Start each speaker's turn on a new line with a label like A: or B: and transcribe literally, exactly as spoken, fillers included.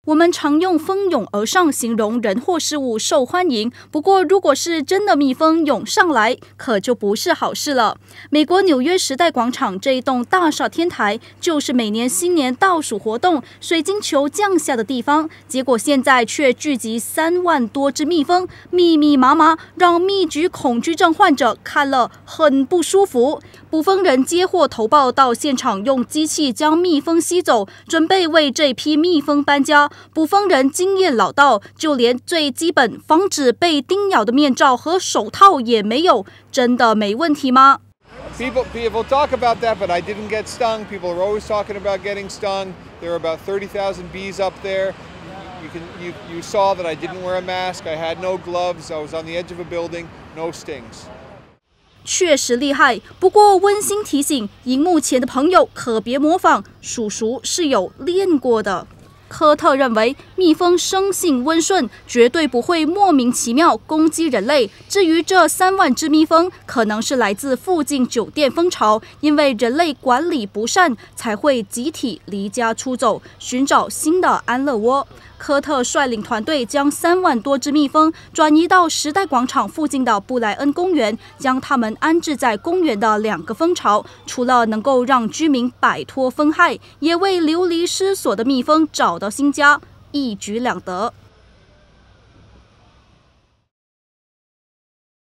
A: 我们常用蜂拥而上形容人或事物受欢迎，不过如果是真的蜜蜂涌上来，可就不是好事了。美国纽约时代广场这一栋大厦天台，就是每年新年倒数活动水晶球降下的地方，结果现在却聚集三万多只蜜蜂，密密麻麻，让蜜橘恐惧症患者看了很不舒服。捕蜂人接获投报到现场，用机器将蜜蜂吸走，准备为这批蜜蜂搬家。捕蜂人经验老道，就连最基本防止被叮咬的面罩和手套也没有，真的没问题吗？
B: People, people talk about that, but I didn't get stung. People are always talking about getting stung. There are about thirty thousand bees up there. You can, you, you saw that I didn't wear a mask. I had no gloves. I was on the edge of a building. No stings.
A: 确实厉害，不过温馨提醒，荧幕前的朋友可别模仿，叔叔是有练过的。科特认为，蜜蜂生性温顺，绝对不会莫名其妙攻击人类。至于这三万只蜜蜂，可能是来自附近酒店蜂巢，因为人类管理不善，才会集体离家出走，寻找新的安乐窝。科特率领团队将三万多只蜜蜂转移到时代广场附近的布莱恩公园，将它们安置在公园的两个蜂巢。除了能够让居民摆脱蜂害，也为流离失所的蜜蜂找到新家，一举两得。